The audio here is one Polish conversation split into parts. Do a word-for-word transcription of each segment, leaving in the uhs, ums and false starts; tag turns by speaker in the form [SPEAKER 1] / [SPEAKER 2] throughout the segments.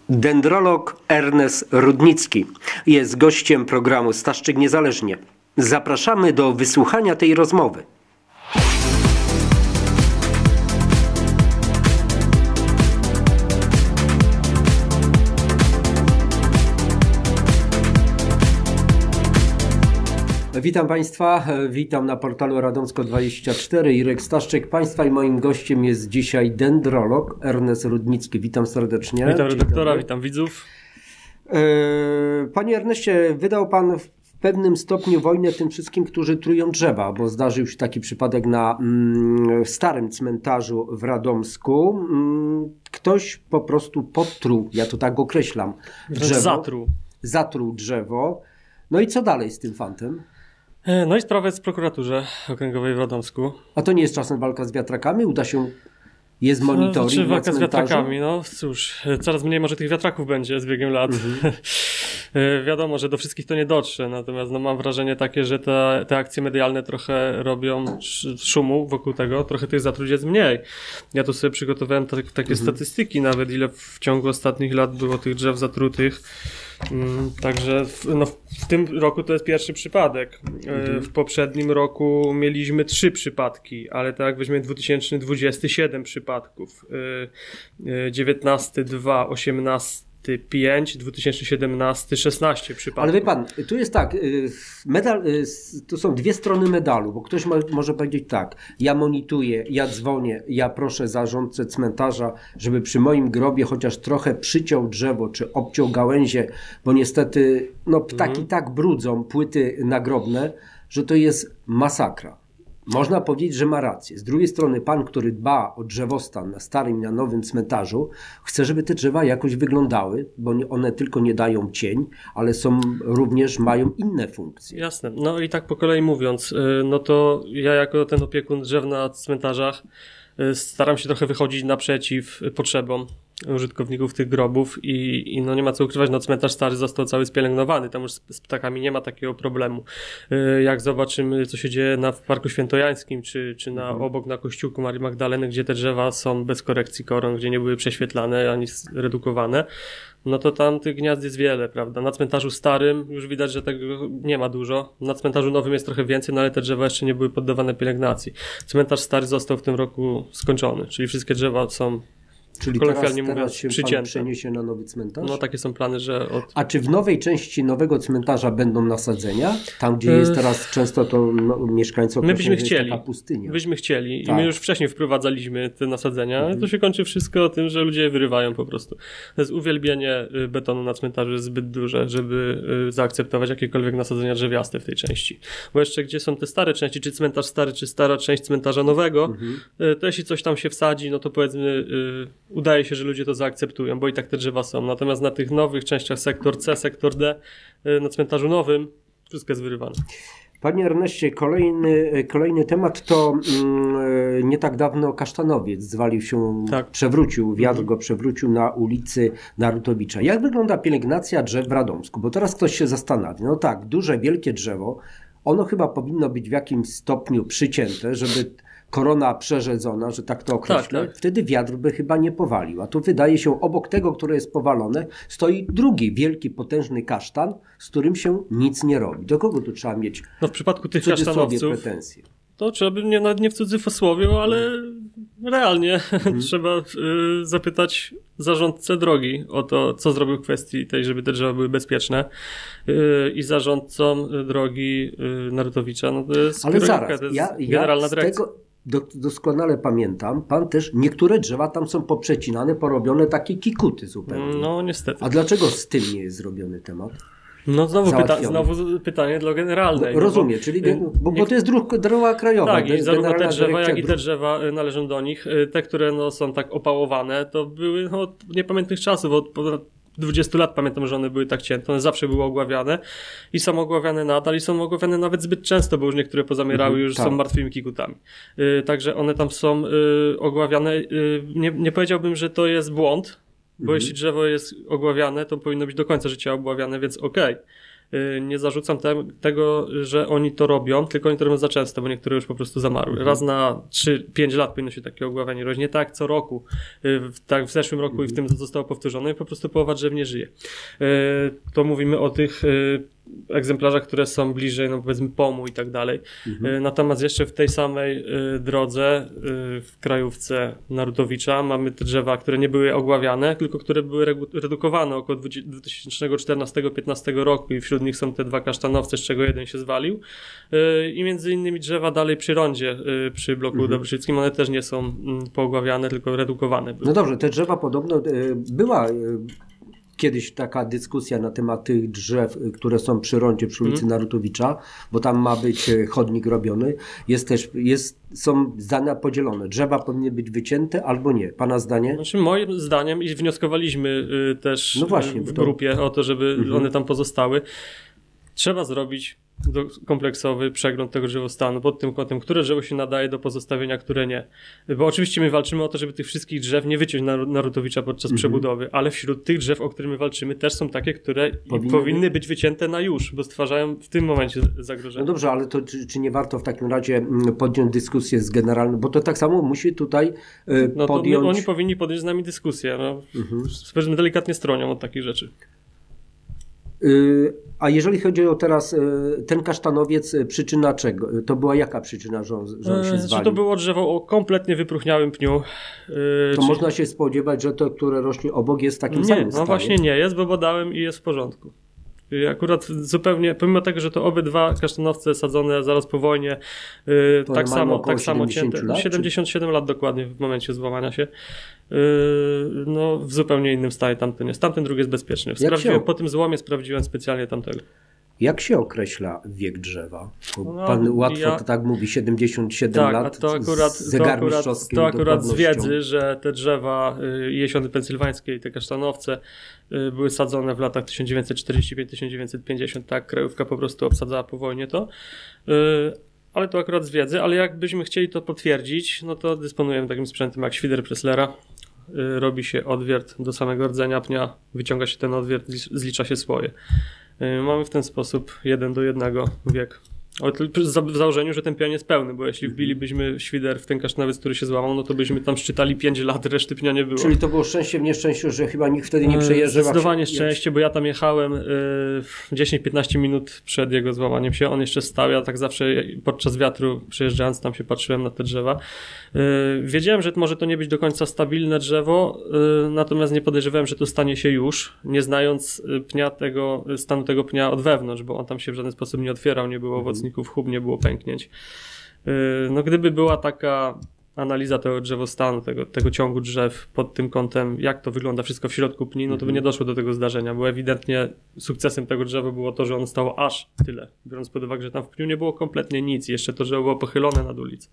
[SPEAKER 1] Dendrolog Ernest Rudnicki jest gościem programu Staszczyk Niezależnie. Zapraszamy do wysłuchania tej rozmowy. Witam Państwa, witam na portalu Radomsko dwadzieścia cztery. Irek Staszczyk Państwa i moim gościem jest dzisiaj dendrolog Ernest Rudnicki. Witam serdecznie.
[SPEAKER 2] Witam redaktora, witam widzów.
[SPEAKER 1] Panie Erneście, wydał Pan w pewnym stopniu wojnę tym wszystkim, którzy trują drzewa, bo zdarzył się taki przypadek na mm, starym cmentarzu w Radomsku. Mm, ktoś po prostu podtruł, ja to tak określam, drzewo.
[SPEAKER 2] Zatruł.
[SPEAKER 1] Zatruł drzewo. No i co dalej z tym fantem?
[SPEAKER 2] No i sprawa jest w prokuraturze okręgowej w Radomsku.
[SPEAKER 1] A to nie jest czasem walka z wiatrakami? Uda się, jest monitoring
[SPEAKER 2] no, znaczy,
[SPEAKER 1] na
[SPEAKER 2] walka z
[SPEAKER 1] cmentarzu?
[SPEAKER 2] wiatrakami, no cóż, coraz mniej może tych wiatraków będzie z biegiem lat. Mhm. Wiadomo, że do wszystkich to nie dotrze, natomiast no, mam wrażenie takie, że te, te akcje medialne trochę robią szumu wokół tego, trochę tych zatruć jest mniej. Ja tu sobie przygotowałem tak, takie mhm. statystyki nawet, ile w ciągu ostatnich lat było tych drzew zatrutych. Mm, także w, no, w tym roku to jest pierwszy przypadek. Mhm. W poprzednim roku mieliśmy trzy przypadki, ale tak jak weźmiemy dwa tysiące dwudziesty siedem przypadków, dziewiętnasty dwa, osiemnasty pięć, dwa tysiące siedemnasty szesnaście przypadków.
[SPEAKER 1] Ale wie pan, tu jest tak, medal, to są dwie strony medalu, bo ktoś może powiedzieć tak, ja monituję, ja dzwonię, ja proszę zarządcę cmentarza, żeby przy moim grobie chociaż trochę przyciął drzewo, czy obciął gałęzie, bo niestety no, ptaki mhm. tak brudzą płyty nagrobne, że to jest masakra. Można powiedzieć, że ma rację. Z drugiej strony pan, który dba o drzewostan na starym i na nowym cmentarzu, chce, żeby te drzewa jakoś wyglądały, bo one tylko nie dają cień, ale są również mają inne funkcje.
[SPEAKER 2] Jasne. No i tak po kolei mówiąc, no to ja jako ten opiekun drzew na cmentarzach staram się trochę wychodzić naprzeciw potrzebom użytkowników tych grobów i, i no nie ma co ukrywać, no cmentarz stary został cały spielęgnowany, tam już z, z ptakami nie ma takiego problemu. Yy, jak zobaczymy, co się dzieje na w Parku Świętojańskim, czy, czy na, mhm. obok na kościółku Marii Magdaleny, gdzie te drzewa są bez korekcji koron, gdzie nie były prześwietlane ani redukowane, no to tam tych gniazd jest wiele, prawda? Na cmentarzu starym już widać, że tego nie ma dużo, na cmentarzu nowym jest trochę więcej, no ale te drzewa jeszcze nie były poddawane pielęgnacji. Cmentarz stary został w tym roku skończony, czyli wszystkie drzewa są
[SPEAKER 1] Czyli teraz, teraz się pan przeniesie na nowy cmentarz?
[SPEAKER 2] No takie są plany, że... Od...
[SPEAKER 1] A czy w nowej części nowego cmentarza będą nasadzenia? Tam, gdzie jest teraz często to no, mieszkańców
[SPEAKER 2] my byśmy chcieli,
[SPEAKER 1] taka pustynia.
[SPEAKER 2] Byśmy chcieli
[SPEAKER 1] tak.
[SPEAKER 2] i my już wcześniej wprowadzaliśmy te nasadzenia, mhm. to się kończy wszystko tym, że ludzie je wyrywają po prostu. To jest uwielbienie betonu na cmentarzu jest zbyt duże, żeby zaakceptować jakiekolwiek nasadzenia drzewiaste w tej części. Bo jeszcze gdzie są te stare części, czy cmentarz stary, czy stara część cmentarza nowego, mhm. to jeśli coś tam się wsadzi, no to powiedzmy udaje się, że ludzie to zaakceptują, bo i tak te drzewa są. Natomiast na tych nowych częściach sektor C, sektor D, na cmentarzu nowym wszystko jest wyrywane.
[SPEAKER 1] Panie Erneście, kolejny, kolejny temat to mm, nie tak dawno kasztanowiec zwalił się, tak. przewrócił, wiatr go przewrócił na ulicy Narutowicza. Jak wygląda pielęgnacja drzew w Radomsku? Bo teraz ktoś się zastanawia. No tak, duże, wielkie drzewo, ono chyba powinno być w jakimś stopniu przycięte, żeby korona przerzedzona, że tak to określę, tak, tak. wtedy wiatr by chyba nie powalił. A tu wydaje się, obok tego, które jest powalone, stoi drugi wielki, potężny kasztan, z którym się nic nie robi. Do kogo tu trzeba mieć
[SPEAKER 2] no w przypadku tych kasztanowców
[SPEAKER 1] pretensje?
[SPEAKER 2] To trzeba by, nie, nawet nie w cudzysłowie, ale hmm. realnie hmm. trzeba y, zapytać zarządcę drogi o to, co zrobił w kwestii tej, żeby te drzewa były bezpieczne y, i zarządcą drogi y, Narutowicza. No to jest
[SPEAKER 1] ale
[SPEAKER 2] kierunka,
[SPEAKER 1] zaraz,
[SPEAKER 2] to jest
[SPEAKER 1] ja,
[SPEAKER 2] generalna
[SPEAKER 1] ja
[SPEAKER 2] dyrekcja.
[SPEAKER 1] Tego... Doskonale pamiętam, pan też, niektóre drzewa tam są poprzecinane, porobione takie kikuty zupełnie.
[SPEAKER 2] No niestety.
[SPEAKER 1] A dlaczego z tym nie jest zrobiony temat?
[SPEAKER 2] No znowu, pyta, znowu pytanie dla generalnej.
[SPEAKER 1] No, rozumiem,
[SPEAKER 2] bo,
[SPEAKER 1] czyli bo, bo to jest dróg, droga krajowa.
[SPEAKER 2] Tak, i zarówno te drzewa, jak i te drzewa należą do nich. Te, które no, są tak opałowane, to były no, od niepamiętnych czasów, od ponad dwudziestu lat pamiętam, że one były tak cięte, one zawsze były ogławiane i są ogławiane nadal i są ogławiane nawet zbyt często, bo już niektóre pozamierały, mhm, już tak. są martwymi kikutami. Yy, także one tam są yy, ogławiane. Yy, nie, nie powiedziałbym, że to jest błąd, bo mhm. jeśli drzewo jest ogławiane, to powinno być do końca życia ogławiane, więc okej. Okay. Nie zarzucam te, tego, że oni to robią, tylko oni to robią za często, bo niektóre już po prostu zamarły. Mhm. Raz na trzy pięć lat powinno się takie ogławianie robić. Nie tak co roku. Tak w zeszłym roku mhm. i w tym zostało powtórzone i po prostu połowa drzew nie żyje. To mówimy o tych egzemplarzach, które są bliżej, no powiedzmy pomu i tak dalej. Mhm. Natomiast jeszcze w tej samej drodze w krajówce Narutowicza mamy te drzewa, które nie były ogławiane, tylko które były redukowane około dwa tysiące czternastego piętnastego roku i wśród nich są te dwa kasztanowce, z czego jeden się zwalił. I między innymi drzewa dalej przy rondzie, przy bloku mhm. Dobrzyckim, one też nie są poogławiane, tylko redukowane były.
[SPEAKER 1] No dobrze, te drzewa podobno była kiedyś taka dyskusja na temat tych drzew, które są przy rondzie przy ulicy mm. Narutowicza, bo tam ma być chodnik robiony. Jest też, jest, są zdania podzielone. Drzewa powinny być wycięte albo nie. Pana zdanie?
[SPEAKER 2] Znaczy moim zdaniem i wnioskowaliśmy y, też
[SPEAKER 1] no właśnie,
[SPEAKER 2] w grupie to... o to, żeby mm-hmm. one tam pozostały. Trzeba zrobić do, kompleksowy przegląd tego drzewostanu pod tym kątem, które drzewo się nadaje do pozostawienia, które nie. Bo oczywiście my walczymy o to, żeby tych wszystkich drzew nie wyciąć na Narutowicza podczas mm-hmm. przebudowy, ale wśród tych drzew, o których my walczymy, też są takie, które powinny, powinny być wycięte na już, bo stwarzają w tym momencie zagrożenie.
[SPEAKER 1] No dobrze, ale to czy, czy nie warto w takim razie podjąć dyskusję z generalnym, bo to tak samo musi tutaj y,
[SPEAKER 2] no
[SPEAKER 1] podjąć...
[SPEAKER 2] No to oni powinni podjąć z nami dyskusję. No. Mm-hmm. Delikatnie stronią od takich rzeczy.
[SPEAKER 1] A jeżeli chodzi o teraz ten kasztanowiec, przyczyna czego? To była jaka przyczyna, że on, że on się zwalił?
[SPEAKER 2] Czy to było drzewo o kompletnie wypróchniałym pniu?
[SPEAKER 1] To czy... można się spodziewać, że to, które rośnie obok, jest w takim
[SPEAKER 2] nie,
[SPEAKER 1] samym
[SPEAKER 2] no
[SPEAKER 1] stanie?
[SPEAKER 2] No właśnie nie jest, bo badałem i jest w porządku. I akurat zupełnie, pomimo tego, że to obydwa kasztanowce sadzone zaraz po wojnie, yy, tak samo, tak samo cięte, lat, siedemdziesiąt siedem czy... lat dokładnie w momencie złamania się, yy, no w zupełnie innym stanie tamten jest. Tamten drugi jest bezpieczny. Sprawdziłem, się... Po tym złomie sprawdziłem specjalnie tamtego.
[SPEAKER 1] Jak się określa wiek drzewa?
[SPEAKER 2] No,
[SPEAKER 1] Pan łatwo
[SPEAKER 2] ja...
[SPEAKER 1] to tak mówi, siedemdziesiąt siedem
[SPEAKER 2] tak,
[SPEAKER 1] lat,
[SPEAKER 2] a to akurat,
[SPEAKER 1] z zegarmistrzowskim
[SPEAKER 2] to akurat, to akurat z wiedzy, że te drzewa y, jesiony pensylwańskie i te kasztanowce y, były sadzone w latach tysiąc dziewięćset czterdziesty piąty do tysiąc dziewięćset pięćdziesiątego, tak, krajówka po prostu obsadzała po wojnie to. Y, ale to akurat z wiedzy, ale jakbyśmy chcieli to potwierdzić, no to dysponujemy takim sprzętem jak świder Presslera. Y, robi się odwiert do samego rdzenia pnia, wyciąga się ten odwiert, zlicza się swoje. Mamy w ten sposób jeden do jednego wiek. W założeniu, że ten pion jest pełny, bo jeśli wbilibyśmy świder w ten kasztanowiec, który się złamał, no to byśmy tam szczytali pięć lat, reszty pnia nie było.
[SPEAKER 1] Czyli to było szczęście w nieszczęściu, że chyba nikt wtedy nie przejeżdżał.
[SPEAKER 2] Zdecydowanie szczęście, bo ja tam jechałem dziesięć piętnaście minut przed jego złamaniem się. On jeszcze stał, ja tak zawsze podczas wiatru przejeżdżając tam się patrzyłem na te drzewa. Wiedziałem, że może to nie być do końca stabilne drzewo, natomiast nie podejrzewałem, że to stanie się już, nie znając pnia tego, stanu tego pnia od wewnątrz, bo on tam się w żaden sposób nie otwierał, nie było owocników, chub, nie było pęknięć. No gdyby była taka analiza tego drzewostanu, tego, tego ciągu drzew pod tym kątem, jak to wygląda wszystko w środku pni, no to by nie doszło do tego zdarzenia, bo ewidentnie sukcesem tego drzewa było to, że ono stało aż tyle, biorąc pod uwagę, że tam w pniu nie było kompletnie nic, jeszcze to drzewo było pochylone nad ulicę.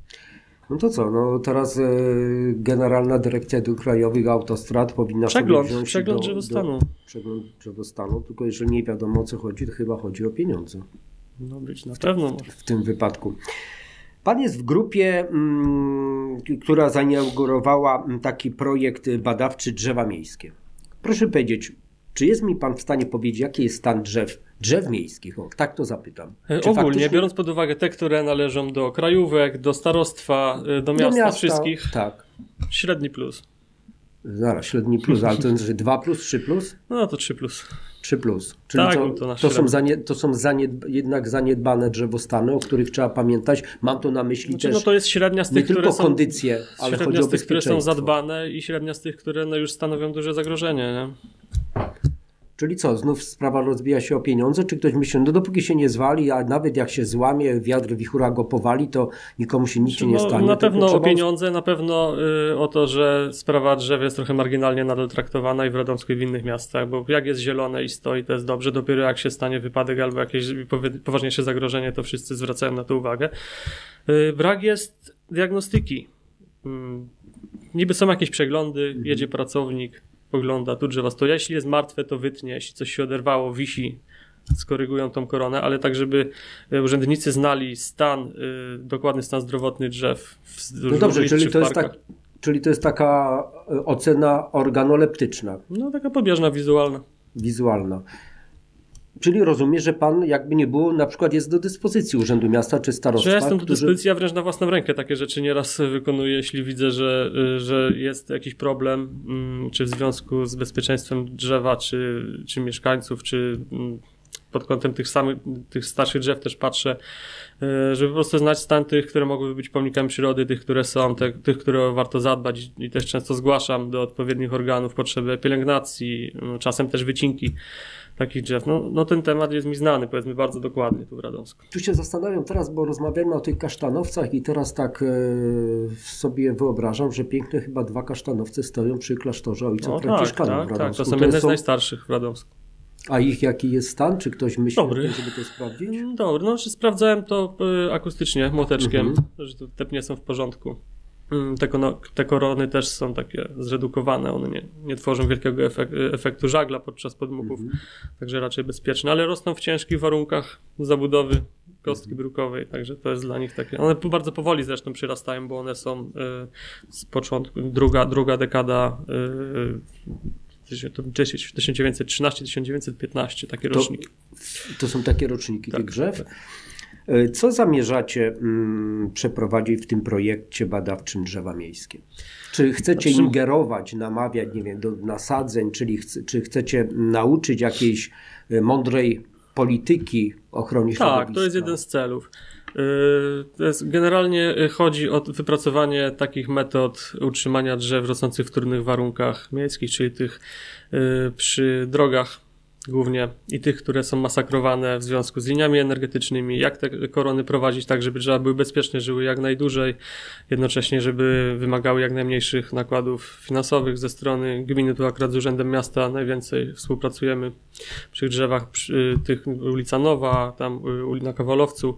[SPEAKER 1] No to co, no teraz e, Generalna Dyrekcja Dróg Krajowych Autostrad powinna
[SPEAKER 2] przegląd,
[SPEAKER 1] sobie wziąć
[SPEAKER 2] przegląd
[SPEAKER 1] do,
[SPEAKER 2] drzewostanu.
[SPEAKER 1] Do, przegląd drzewostanu, tylko jeżeli nie wiadomo o co chodzi, to chyba chodzi o pieniądze.
[SPEAKER 2] No być na pewno.
[SPEAKER 1] W tym wypadku. Pan jest w grupie, m, która zainaugurowała taki projekt badawczy Drzewa Miejskie. Proszę powiedzieć, czy jest mi pan w stanie powiedzieć, jaki jest stan drzew, drzew miejskich? O, tak to zapytam.
[SPEAKER 2] Czy Ogólnie, faktycznie... biorąc pod uwagę te, które należą do krajówek, do starostwa, do miasta, do miasta wszystkich,
[SPEAKER 1] tak.
[SPEAKER 2] Średni plus.
[SPEAKER 1] Zaraz, średni plus, ale to jest dwa plus, trzy plus?
[SPEAKER 2] No to trzy plus.
[SPEAKER 1] trzy plus. Czyli
[SPEAKER 2] tak,
[SPEAKER 1] to,
[SPEAKER 2] to,
[SPEAKER 1] to są, zanie, to są zaniedb, jednak zaniedbane drzewostany, o których trzeba pamiętać. Mam to na myśli
[SPEAKER 2] znaczy,
[SPEAKER 1] też
[SPEAKER 2] no to jest średnia z tych,
[SPEAKER 1] nie tylko
[SPEAKER 2] które są,
[SPEAKER 1] kondycję, ale chodzi o
[SPEAKER 2] z tych, które są
[SPEAKER 1] bezpieczeństwo.
[SPEAKER 2] zadbane i średnia z tych, które no już stanowią duże zagrożenie. Nie?
[SPEAKER 1] Czyli co, znów sprawa rozbija się o pieniądze? Czy ktoś myśli, no dopóki się nie zwali, a nawet jak się złamie, wiatr, wichura go powali, to nikomu się nic
[SPEAKER 2] no,
[SPEAKER 1] nie stanie?
[SPEAKER 2] Na pewno
[SPEAKER 1] trzeba...
[SPEAKER 2] o pieniądze, na pewno y, o to, że sprawa drzew jest trochę marginalnie nadal traktowana i w Radomsku i w innych miastach, bo jak jest zielone i stoi, to jest dobrze, dopiero jak się stanie wypadek albo jakieś poważniejsze zagrożenie, to wszyscy zwracają na to uwagę. Y, brak jest diagnostyki. Y, niby są jakieś przeglądy, mhm. jedzie pracownik, ogląda, tu drzewa stoją. Jeśli jest martwe, to wytnie. Jeśli coś się oderwało, wisi, skorygują tą koronę, ale tak, żeby urzędnicy znali stan, y, dokładny stan zdrowotny drzew w
[SPEAKER 1] No dobrze, czyli to, jest tak, czyli to jest taka ocena organoleptyczna.
[SPEAKER 2] No taka pobieżna, wizualna.
[SPEAKER 1] Wizualna. Czyli rozumiem, że pan jakby nie było, na przykład jest do dyspozycji Urzędu Miasta czy starostwa.
[SPEAKER 2] Że ja jestem do
[SPEAKER 1] którzy...
[SPEAKER 2] dyspozycji, ja wręcz na własną rękę takie rzeczy nieraz wykonuję, jeśli widzę, że, że jest jakiś problem, czy w związku z bezpieczeństwem drzewa, czy, czy mieszkańców, czy pod kątem tych samych, tych starszych drzew też patrzę, żeby po prostu znać stan tych, które mogłyby być pomnikami przyrody, tych, które są, te, tych, które warto zadbać i też często zgłaszam do odpowiednich organów potrzebę pielęgnacji, no, czasem też wycinki takich drzew. No, no ten temat jest mi znany, powiedzmy, bardzo dokładnie tu w Radomsku.
[SPEAKER 1] Tu się zastanawiam teraz, bo rozmawiamy o tych kasztanowcach i teraz tak e, sobie wyobrażam, że piękne chyba dwa kasztanowce stoją przy klasztorze Ojca
[SPEAKER 2] No
[SPEAKER 1] Franciszkanów
[SPEAKER 2] tak,
[SPEAKER 1] w
[SPEAKER 2] tak,
[SPEAKER 1] Radomsku.
[SPEAKER 2] tak, to są jedne z najstarszych w Radomsku.
[SPEAKER 1] A ich jaki jest stan? Czy ktoś myśli
[SPEAKER 2] Dobry.
[SPEAKER 1] o tym, żeby to sprawdzić?
[SPEAKER 2] Dobry, no sprawdzałem to y, akustycznie, młoteczkiem,
[SPEAKER 1] Mhm.
[SPEAKER 2] że te, te pnie są w porządku. Mm, Te, kono, te korony też są takie zredukowane, one nie, nie tworzą wielkiego efek, efektu żagla podczas podmuchów,
[SPEAKER 1] Mhm.
[SPEAKER 2] także raczej bezpieczne, ale rosną w ciężkich warunkach zabudowy kostki
[SPEAKER 1] Mhm.
[SPEAKER 2] brukowej, także to jest dla nich takie, one bardzo powoli zresztą przyrastają, bo one są y, z początku, druga, druga dekada y, to tysiąc dziewięćset trzynaście do tysiąc dziewięćset piętnaście, takie
[SPEAKER 1] To-
[SPEAKER 2] roczniki.
[SPEAKER 1] To są takie roczniki
[SPEAKER 2] Tak,
[SPEAKER 1] tych drzew.
[SPEAKER 2] tak.
[SPEAKER 1] E, Co zamierzacie mm, przeprowadzić w tym projekcie badawczym Drzewa Miejskie? Czy chcecie
[SPEAKER 2] Znaczy-
[SPEAKER 1] ingerować, namawiać, nie wiem, do nasadzeń, czyli chce, czy chcecie nauczyć jakiejś e, mądrej polityki ochrony środowiska?
[SPEAKER 2] Tak, to jest jeden z celów. Yy, To jest, generalnie chodzi o wypracowanie takich metod utrzymania drzew rosnących w trudnych warunkach miejskich, czyli tych yy, przy drogach głównie i tych, które są masakrowane w związku z liniami energetycznymi, jak te korony prowadzić tak, żeby drzewa były bezpieczne, żyły jak najdłużej, jednocześnie, żeby wymagały jak najmniejszych nakładów finansowych ze strony gminy. Tu akurat z Urzędem Miasta najwięcej współpracujemy przy drzewach, przy tych ulica Nowa, tam y, na Kowalowcu,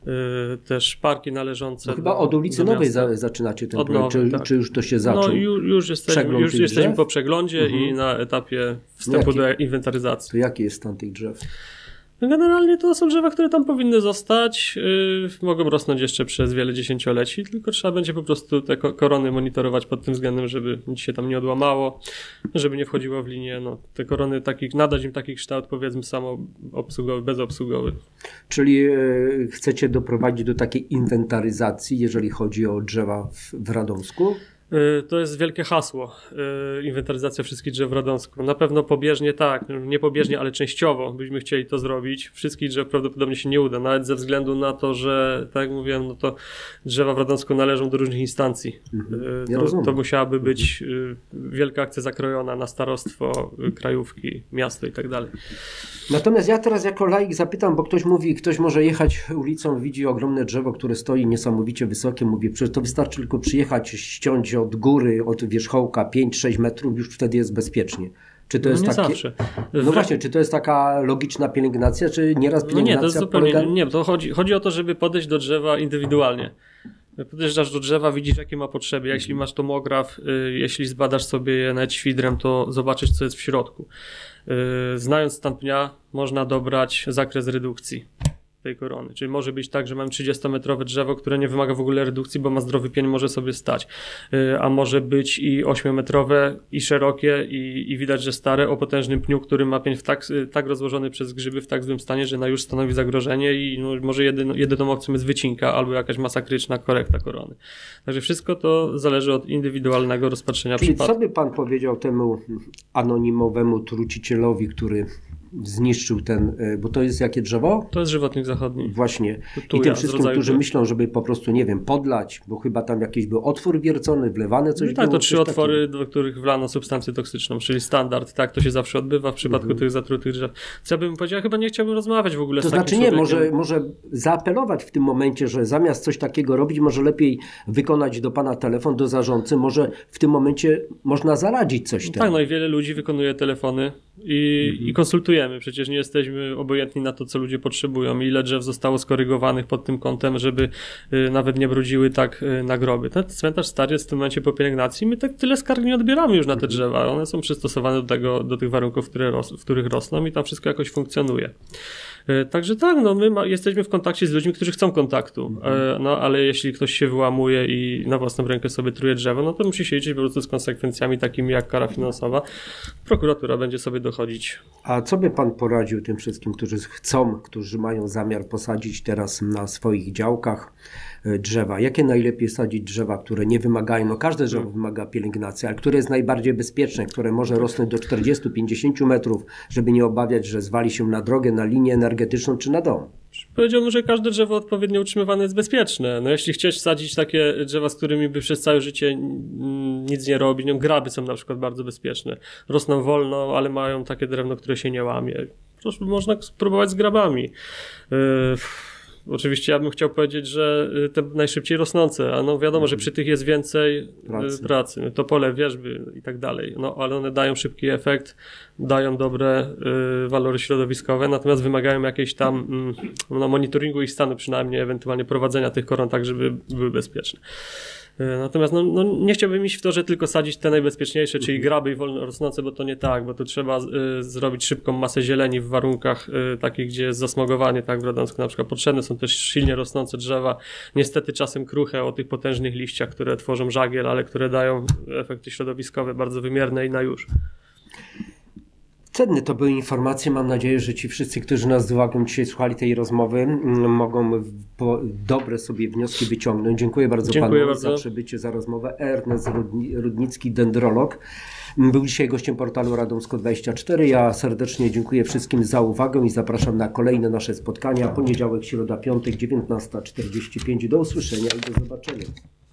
[SPEAKER 2] y, też parki należące
[SPEAKER 1] No chyba
[SPEAKER 2] do,
[SPEAKER 1] od ulicy
[SPEAKER 2] do
[SPEAKER 1] Nowej
[SPEAKER 2] miasta.
[SPEAKER 1] za, zaczynacie ten
[SPEAKER 2] Od
[SPEAKER 1] projekt,
[SPEAKER 2] Nowej,
[SPEAKER 1] czy,
[SPEAKER 2] tak.
[SPEAKER 1] czy już to się zaczął?
[SPEAKER 2] No już, już jesteśmy,
[SPEAKER 1] Przegląd
[SPEAKER 2] już
[SPEAKER 1] tych
[SPEAKER 2] jesteśmy
[SPEAKER 1] drzew?
[SPEAKER 2] po przeglądzie
[SPEAKER 1] Mhm.
[SPEAKER 2] i na etapie wstępu
[SPEAKER 1] Jaki?
[SPEAKER 2] do inwentaryzacji.
[SPEAKER 1] To jaki jest stan tych drzew?
[SPEAKER 2] No generalnie to są drzewa, które tam powinny zostać. Yy, mogą rosnąć jeszcze przez wiele dziesięcioleci, tylko trzeba będzie po prostu te ko- korony monitorować pod tym względem, żeby nic się tam nie odłamało, żeby nie wchodziło w linię. No, te korony, takich, nadać im taki kształt, powiedzmy, samoobsługowy, bezobsługowy.
[SPEAKER 1] Czyli e, chcecie doprowadzić do takiej inwentaryzacji, jeżeli chodzi o drzewa w, w Radomsku?
[SPEAKER 2] Yy, To jest wielkie hasło, yy, inwentaryzacja wszystkich drzew w Radomsku. Na pewno pobieżnie tak, nie pobieżnie, ale częściowo byśmy chcieli to zrobić. Wszystkich drzew prawdopodobnie się nie uda, nawet ze względu na to, że tak jak mówiłem, no to drzewa w Radomsku należą do różnych instancji.
[SPEAKER 1] Mhm.
[SPEAKER 2] Yy,
[SPEAKER 1] Ja
[SPEAKER 2] to,
[SPEAKER 1] rozumiem.
[SPEAKER 2] to musiałaby być yy, wielka akcja zakrojona na starostwo, yy, krajówki, miasto i tak dalej.
[SPEAKER 1] Natomiast ja teraz jako laik zapytam, bo ktoś mówi, ktoś może jechać ulicą, widzi ogromne drzewo, które stoi niesamowicie wysokie. Mówię, przecież to wystarczy tylko przyjechać, ściąć od góry, od wierzchołka pięć sześć metrów, już wtedy jest bezpiecznie. Czy to
[SPEAKER 2] No
[SPEAKER 1] jest
[SPEAKER 2] nie
[SPEAKER 1] takie...
[SPEAKER 2] zawsze.
[SPEAKER 1] No
[SPEAKER 2] Wrę-
[SPEAKER 1] właśnie, czy to jest taka logiczna pielęgnacja, czy nieraz
[SPEAKER 2] No
[SPEAKER 1] pielęgnacja
[SPEAKER 2] nie, to jest zupełnie,
[SPEAKER 1] polega...
[SPEAKER 2] nie, to chodzi, chodzi o to, żeby podejść do drzewa indywidualnie. Podjeżdżasz do drzewa, widzisz jakie ma potrzeby. Jeśli masz tomograf, y, jeśli zbadasz sobie je nawet świdrem, to zobaczysz co jest w środku. Y, Znając stan pnia, można dobrać zakres redukcji tej korony. Czyli może być tak, że mam trzydziestometrowe drzewo, które nie wymaga w ogóle redukcji, bo ma zdrowy pień, może sobie stać. Y, A może być i ośmiometrowe, i szerokie, i, i widać, że stare, o potężnym pniu, który ma pień w tak, y, tak rozłożony przez grzyby w tak złym stanie, że na już stanowi zagrożenie i no, może jedyną, jedyną opcją jest wycinka albo jakaś masakryczna korekta korony. Także wszystko to zależy od indywidualnego rozpatrzenia
[SPEAKER 1] Czyli
[SPEAKER 2] przypadku.
[SPEAKER 1] co by pan powiedział temu anonimowemu trucicielowi, który zniszczył ten, bo to jest jakie drzewo?
[SPEAKER 2] To jest żywotnik zachodni.
[SPEAKER 1] Właśnie.
[SPEAKER 2] Tu
[SPEAKER 1] I
[SPEAKER 2] ja,
[SPEAKER 1] tym
[SPEAKER 2] z
[SPEAKER 1] wszystkim,
[SPEAKER 2] rodzaju
[SPEAKER 1] którzy
[SPEAKER 2] tu-
[SPEAKER 1] myślą, żeby po prostu, nie wiem, podlać, bo chyba tam jakiś był otwór wiercony, wlewane coś
[SPEAKER 2] No tak,
[SPEAKER 1] było,
[SPEAKER 2] to trzy
[SPEAKER 1] coś
[SPEAKER 2] otwory, do których wlano substancję toksyczną, czyli standard. Tak, to się zawsze odbywa w przypadku
[SPEAKER 1] Mhm.
[SPEAKER 2] tych zatrutych drzew. Co ja bym powiedział, ja chyba nie chciałbym rozmawiać w ogóle
[SPEAKER 1] To
[SPEAKER 2] z takim
[SPEAKER 1] znaczy nie,
[SPEAKER 2] człowiekiem.
[SPEAKER 1] może, może zaapelować w tym momencie, że zamiast coś takiego robić, może lepiej wykonać do pana telefon, do zarządcy, może w tym momencie można zaradzić coś
[SPEAKER 2] Tak,
[SPEAKER 1] temu.
[SPEAKER 2] no i wiele ludzi wykonuje telefony i,
[SPEAKER 1] Mhm.
[SPEAKER 2] i konsultujemy. Przecież nie jesteśmy obojętni na to, co ludzie potrzebują. Ile drzew zostało skorygowanych pod tym kątem, żeby y, nawet nie brudziły tak y, na groby. Ten cmentarz stary jest w tym momencie po pielęgnacji. My tak tyle skarg nie odbieramy już na te drzewa. One są przystosowane do tego, do tych warunków, które ros- w których rosną i tam wszystko jakoś funkcjonuje. Także tak, no my ma, jesteśmy w kontakcie z ludźmi, którzy chcą kontaktu, mhm. no ale jeśli ktoś się wyłamuje i na własną rękę sobie truje drzewo, no to musi się liczyć po prostu z konsekwencjami takimi jak kara finansowa. Prokuratura będzie sobie dochodzić.
[SPEAKER 1] A co by pan poradził tym wszystkim, którzy chcą, którzy mają zamiar posadzić teraz na swoich działkach drzewa? Jakie najlepiej sadzić drzewa, które nie wymagają, no każde drzewo hmm. wymaga pielęgnacji, ale które jest najbardziej bezpieczne, które może rosnąć do czterdziestu do pięćdziesięciu metrów, żeby nie obawiać, że zwali się na drogę, na linię energetyczną czy na dom?
[SPEAKER 2] Powiedziałbym, że każde drzewo odpowiednio utrzymywane jest bezpieczne. No jeśli chcieć sadzić takie drzewa, z którymi by przez całe życie nic nie robić, no graby są na przykład bardzo bezpieczne. Rosną wolno, ale mają takie drewno, które się nie łamie. Proszę, można spróbować z grabami. Yy... Oczywiście ja bym chciał powiedzieć, że te najszybciej rosnące, a no wiadomo, że przy tych jest więcej pracy, pracy topole, wierzby i tak dalej, no ale one dają szybki efekt, dają dobre y, walory środowiskowe, natomiast wymagają jakiejś tam y, no, monitoringu ich stanu przynajmniej, ewentualnie prowadzenia tych koron tak, żeby były bezpieczne. Natomiast no, no, nie chciałbym iść w to, że tylko sadzić te najbezpieczniejsze, czyli graby i wolno rosnące, bo to nie tak, bo tu trzeba y, zrobić szybką masę zieleni w warunkach y, takich, gdzie jest zasmogowanie, tak w Radomsku na przykład potrzebne są też silnie rosnące drzewa, niestety czasem kruche o tych potężnych liściach, które tworzą żagiel, ale które dają efekty środowiskowe bardzo wymierne i na już.
[SPEAKER 1] Cenne to były informacje. Mam nadzieję, że ci wszyscy, którzy nas z uwagą dzisiaj słuchali tej rozmowy, mogą po dobre sobie wnioski wyciągnąć. Dziękuję bardzo
[SPEAKER 2] Dziękuję
[SPEAKER 1] panu
[SPEAKER 2] bardzo.
[SPEAKER 1] za przybycie, za rozmowę. Ernest Rudnicki, dendrolog, był dzisiaj gościem portalu Radomsko dwadzieścia cztery. Ja serdecznie dziękuję wszystkim za uwagę i zapraszam na kolejne nasze spotkania. Poniedziałek, środa, piątek, dziewiętnasta czterdzieści pięć. Do usłyszenia i do zobaczenia.